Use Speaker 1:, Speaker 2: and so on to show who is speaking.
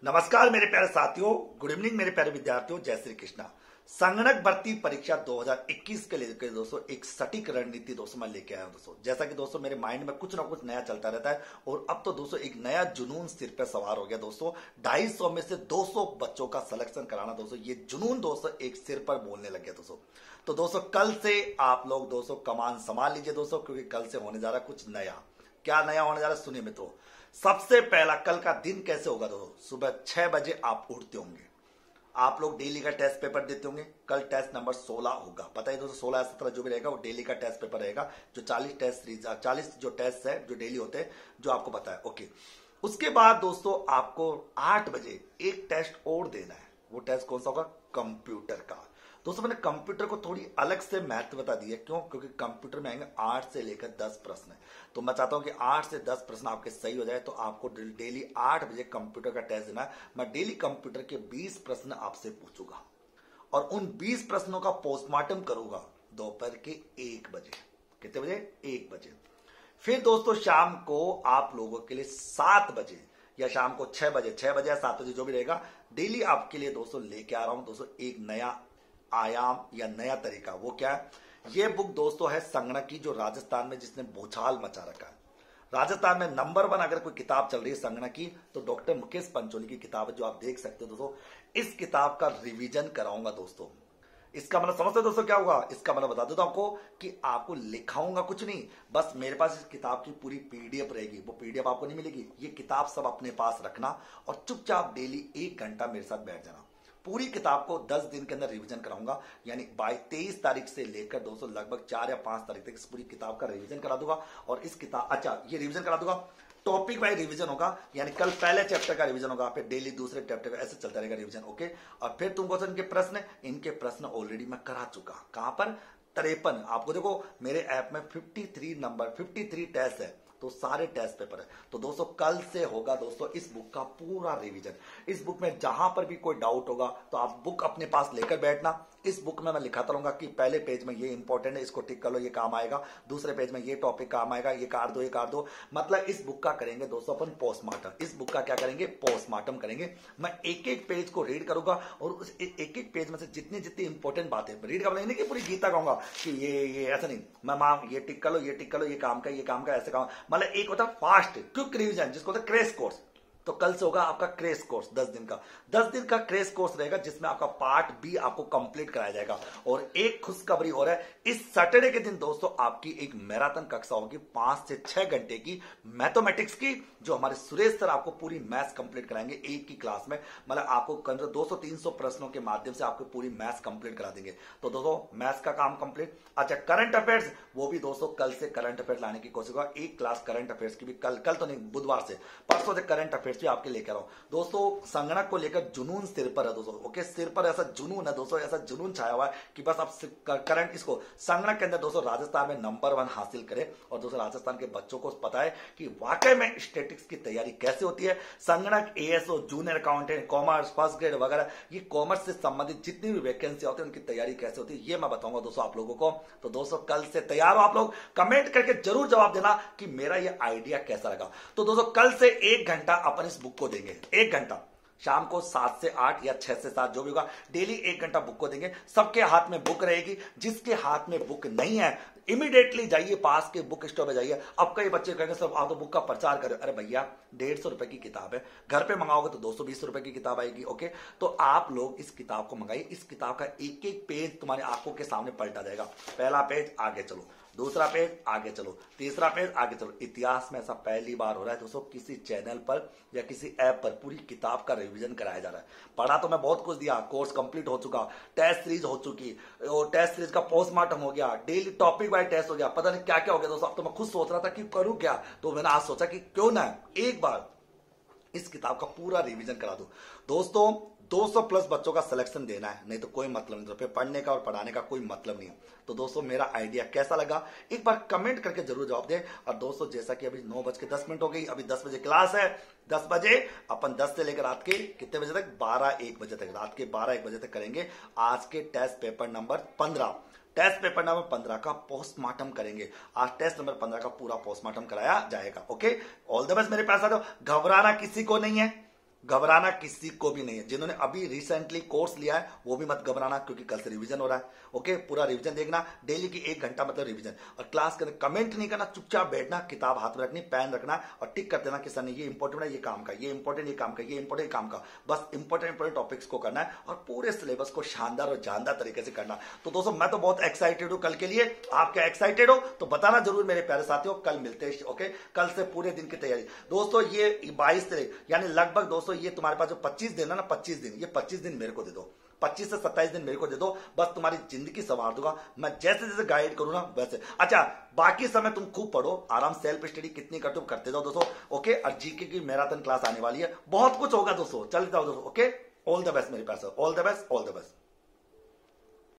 Speaker 1: नमस्कार मेरे प्यारे साथियों, गुड इवनिंग मेरे प्यारे विद्यार्थियों, जय श्री कृष्णा। संगणक भर्ती परीक्षा 2021 के लिए दोस्तों एक सटीक रणनीति दोस्तों मैं लेके आया हूं दोस्तों। जैसा कि दोस्तों मेरे माइंड में कुछ ना कुछ नया चलता रहता है और अब तो दोस्तों एक नया जुनून सिर पे सवार हो गया दोस्तों। 250 में से 200 बच्चों का सिलेक्शन कराना दोस्तों, ये जुनून दोस्तों एक सिर पर बोलने लग गया दोस्तों। तो दोस्तों कल से आप लोग दोस्तों कमान संभाल लीजिए दोस्तों, क्योंकि कल से होने जा रहा है कुछ नया। क्या नया होने जा रहा है सुनिए मित्रों। सबसे पहला कल का दिन कैसे होगा दोस्तों, सुबह 6 बजे आप उठते होंगे, आप लोग डेली का टेस्ट पेपर देते होंगे। कल टेस्ट नंबर 16 होगा, पता है दोस्तों 16 या 17 जो भी रहेगा वो डेली का टेस्ट पेपर रहेगा। जो 40 टेस्ट सीरीज 40 जो टेस्ट है जो डेली होते हैं जो आपको पता है, ओके। उसके बाद दोस्तों आपको 8 बजे एक टेस्ट और देना है। वो टेस्ट कौन सा होगा, कंप्यूटर का। दोस्तों मैंने कंप्यूटर को थोड़ी अलग से महत्वता दी है, क्यों? क्योंकि कंप्यूटर में आएंगे 8 से लेकर 10 प्रश्न है। तो मैं चाहता हूं कि 8 से 10 प्रश्न आपके सही हो जाए, तो आपको डेली 8 बजे कंप्यूटर का टेस्ट देना है। मैं डेली कंप्यूटर के 20 प्रश्न आपसे पूछूंगा और उन 20 प्रश्नों का पोस्टमार्टम करूंगा दोपहर के 1 बजे। कितने बजे? 1 बजे। फिर दोस्तों शाम को आप लोगों के लिए 7 बजे या शाम को 6 बजे या 7 बजे जो भी रहेगा, डेली आपके लिए दोस्तों लेके आ रहा हूं दोस्तों एक नया आयाम या नया तरीका। वो क्या है? ये बुक दोस्तों है संगणक की, जो राजस्थान में जिसने भूचाल मचा रखा है। राजस्थान में नंबर 1 अगर कोई किताब चल रही है संगणक की तो डॉक्टर मुकेश पंचोली की किताब है, जो आप देख सकते हो दोस्तों। इस किताब का रिवीजन कराऊंगा दोस्तों। इसका मतलब समझते हो दोस्तों क्या होगा? इसका मतलब बता देता हूं आपको कि आपको लिखाऊंगा कुछ नहीं, बस मेरे पास इस किताब की पूरी पीडीएफ रहेगी। वो पीडीएफ आपको नहीं मिलेगी, ये किताब सब अपने पास रखना और चुपचाप डेली 1 घंटा मेरे साथ बैठ जाना। पूरी किताब को 10 दिन के अंदर रिवीजन कराऊंगा, यानी 23 तारीख से लेकर दोस्तों लगभग 4 या 5 तारीख तक इस पूरी किताब का रिवीजन करा दूंगा। और इस किताब ये रिवीजन करा दूंगा, टॉपिक वाइज रिवीजन होगा, यानी कल पहले चैप्टर का रिवीजन होगा, फिर डेली दूसरे चैप्टर का, ऐसे चलता रहेगा रिवीजन, ओके। और फिर तुमको इनके प्रश्न ऑलरेडी मैं करा चुका। कहां पर? 53। आपको देखो मेरे ऐप में 53 टेस्ट है, तो सारे टेस्ट पेपर है। तो दोस्तों कल से होगा दोस्तों इस बुक का पूरा रिवीजन। इस बुक में जहां पर भी कोई डाउट होगा तो आप बुक अपने पास लेकर बैठना। इस बुक में मैं लिखाता रहूंगा कि पहले पेज में ये इंपॉर्टेंट है, इसको टिक कर लो, ये काम आएगा। दूसरे पेज में ये टॉपिक काम आएगा, ये काट दो। मतलब इस बुक का करेंगे दोस्तों अपन पोस्टमार्टम। इस बुक का क्या करेंगे? पोस्टमार्टम करेंगे। मैं एक पेज को रीड करूंगा और उस एक पेज में से जितनी इंपॉर्टेंट बातें रीड कर लेंगे, पूरी गीता कहूंगा कि ये ऐसा नहीं, मैं ये टिक कर लो, ये काम का ऐसे काम। मतलब एक होता है फास्ट क्विक रिवीजन, जिसको होता है क्रैश कोर्स। तो कल से होगा आपका क्रैश कोर्स 10 दिन का। 10 दिन का क्रैश कोर्स रहेगा, जिसमें आपका पार्ट बी आपको कंप्लीट कराया जाएगा। और एक खुशखबरी और है, इस सैटरडे के दिन दोस्तों आपकी एक मैराथन कक्षा होगी 5 से 6 घंटे की मैथमेटिक्स की, जो हमारे सुरेश सर आपको पूरी मैथ्स कंप्लीट कराएंगे एक ही क्लास में। मतलब आपको 200-300 प्रश्नों के माध्यम से आपको पूरी मैथ्स कंप्लीट करा देंगे। तो दोस्तों मैथ्स का काम कंप्लीट। अच्छा, करंट अफेयर्स, वो भी दोस्तों कल से करंट अफेयर्स लाने की कोशिश होगा। एक क्लास करंट अफेयर्स की भी कल तो नहीं, बुधवार से, परसों से करंट अफेयर्स भी आपके लेकर आओ दोस्तों। संगणक को लेकर जुनून सिर पर है दोस्तों, ओके। सिर पर ऐसा जुनून है दोस्तों, ऐसा जुनून छाया हुआ है कि बस आप करंट इसको संगणक के अंदर दोस्तों राजस्थान में नंबर 1 हासिल करें। और दोस्तों राजस्थान के बच्चों को पता है कि वाकई में स्टैटिस्टिक्स की तैयारी कैसे होती है। संगणक, ASO, junior accountant, commerce, first grade वगैरह, ये कॉमर्स से संबंधित जितनी भी वैकेंसी होती है उनकी तैयारी कैसे होती है, ये मैं बताऊंगा दोस्तों आप लोगों को। तो दोस्तों कल से तैयार हो आप लोग। कमेंट करके जरूर जवाब देना कि मेरा ये आइडिया कैसा लगा। तो दोस्तों कल से 1 घंटा अपन इस बुक को देंगे। 1 घंटा शाम को 7 से 8 या 6 से 7 जो भी होगा, डेली 1 घंटा बुक को देंगे। सबके हाथ में बुक रहेगी। जिसके हाथ में बुक नहीं है इमीडिएटली जाइए पास के बुक स्टोर में जाइए। अब कई बच्चे कहेंगे सर आप तो बुक का प्रचार करें। अरे भैया 150 रुपए की किताब है, घर पे मंगाओगे तो 220 रुपए की किताब आएगी, ओके। तो आप लोग इस किताब को मंगाइए। इस किताब का एक पेज तुम्हारी आंखों के सामने पलटा जाएगा। पहला पेज आगे चलो, दूसरा पेज आगे चलो, तीसरा पेज आगे चलो। इतिहास में ऐसा पहली बार हो रहा है दोस्तों, किसी चैनल पर या किसी ऐप पर पूरी किताब का रिवीजन कराया जा रहा है। पढ़ा तो मैं बहुत कुछ दिया, कोर्स कंप्लीट हो चुका, टेस्ट सीरीज हो चुकी, और टेस्ट सीरीज का पोस्टमार्टम हो गया, डेली टॉपिक वाइज टेस्ट हो गया, पता नहीं क्या क्या हो गया दोस्तों। अब तो मैं खुद सोच रहा था कि करूं क्या, तो मैंने आज सोचा कि क्यों ना एक बार इस किताब का पूरा रिवीजन करा दो दोस्तों। 200 प्लस बच्चों का सिलेक्शन देना है, नहीं तो कोई मतलब नहीं, तो फिर पढ़ने का और पढ़ाने का कोई मतलब नहीं है। तो दोस्तों मेरा आइडिया कैसा लगा एक बार कमेंट करके जरूर जवाब दें। और दोस्तों जैसा कि अभी 9:10 हो गई, अभी 10 बजे क्लास है। 10 बजे अपन 10 से लेकर रात के कितने बजे तक? 12-1 बजे तक, रात के 12-1 बजे तक करेंगे आज के test paper number 15। Test paper number 15 का पोस्टमार्टम करेंगे। आज टेस्ट नंबर 15 का पूरा पोस्टमार्टम कराया जाएगा, ओके। ऑल द बेस्ट मेरे पास आ जाओ। घबराना किसी को नहीं है, घबराना किसी को भी नहीं है। जिन्होंने अभी रिसेंटली कोर्स लिया है वो भी मत घबराना, क्योंकि कल से रिवीजन हो रहा है। ओके, पूरा रिवीजन देखना, डेली की 1 घंटा मतलब रिवीजन। और क्लास के अंदर कमेंट नहीं करना, चुपचाप बैठना, किताब हाथ में रखनी, पेन रखना और टिक कर देना कि सर ने ये इंपॉर्टेंट है, ये काम का, ये इंपॉर्टेंट, ये काम का, ये इंपॉर्टेंट काम का। बस इंपॉर्टेंट टॉपिक्स को करना है और पूरे सिलेबस को शानदार और जानदार तरीके से करना। तो दोस्तों मैं तो बहुत एक्साइटेड हूं कल के लिए। आप क्या एक्साइटेड हो तो बताना जरूर मेरे प्यारे साथियों। कल मिलते हैं। ओके, कल से पूरे दिन की तैयारी दोस्तों। ये 22 तारीख यानी लगभग दोस्तों ये तुम्हारे पास जो 25 दिन है ना, 25 दिन, ये 25 दिन मेरे को दे दो, 25 से 27 दिन मेरे को दे दो। बस तुम्हारी जिंदगी संवार दूंगा मैं, जैसे जैसे गाइड करूंगा वैसे। अच्छा, बाकी समय तुम खूब पढ़ो, आराम, सेल्फ स्टडी कितनी करते हो करते जाओ दोस्तों। ओके, और जीके की मैराथन क्लास आने वाली है, बहुत कुछ होगा दोस्तों। चल जाओ दोस्तों। ओके, ऑल द बेस्ट मेरे पास, all the best, all the best.